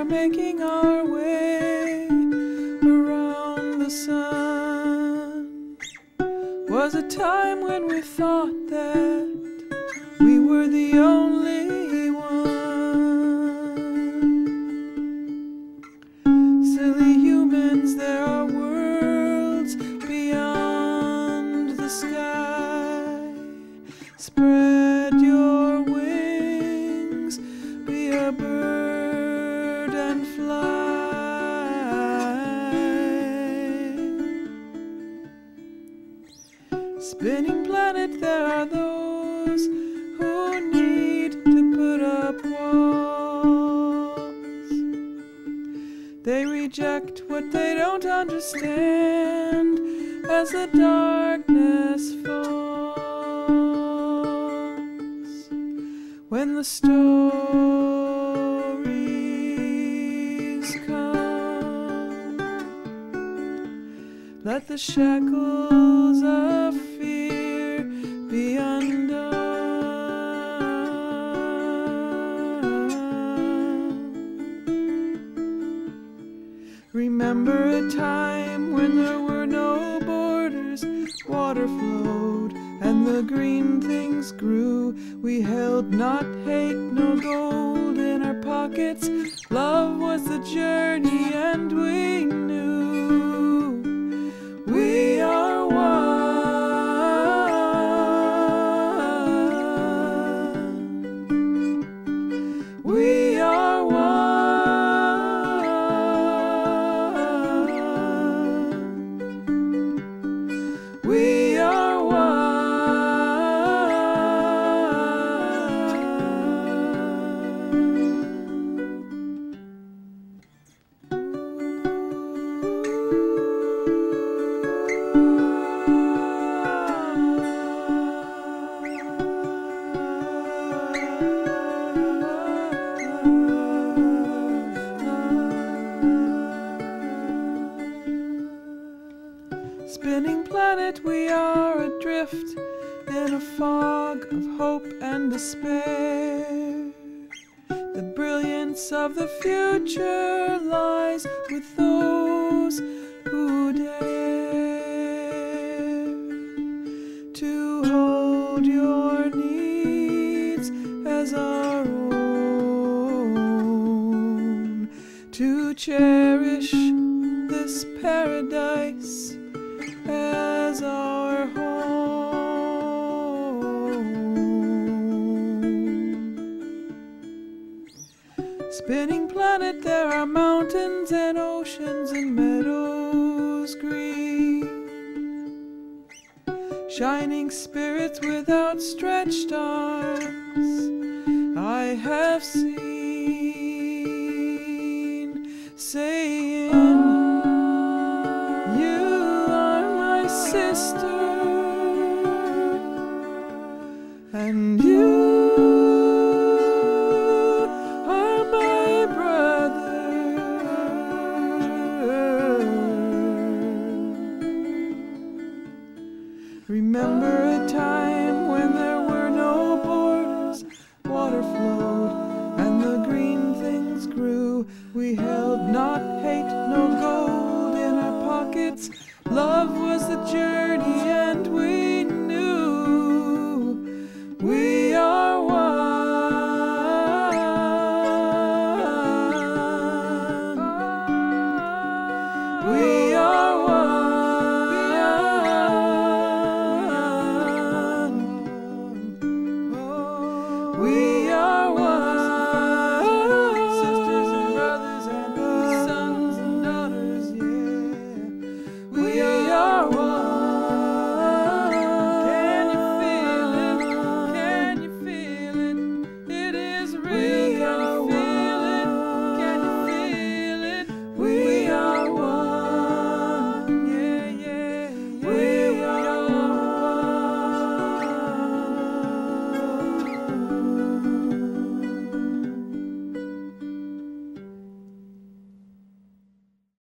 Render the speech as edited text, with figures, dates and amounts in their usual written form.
are making our way around the sun. Was a time when we thought that we were the only one. Silly humans, there are worlds beyond the sky. Spread your wings, be a bird and fly. Spinning planet, there are those who need to put up walls. They reject what they don't understand as the darkness falls. When the stories come, let the shackles of fear be undone. Remember a time when there were no borders, water flowed and the green things grew. We held not hate, no gold in our pockets. Love was the journey and we knew we are one. We are one. We are one. Spinning planet, we are adrift in a fog of hope and despair. The brilliance of the future lies with those who dare to hold your needs as our own, to cherish this paradise as our home. Spinning planet, there are mountains and oceans and meadows green, shining spirits with outstretched arms I have seen, saying, sister, and you are my brother. Remember a time when there were no borders, water flowed and the green things grew. We held not hate, no gold in our pockets. Love was the journey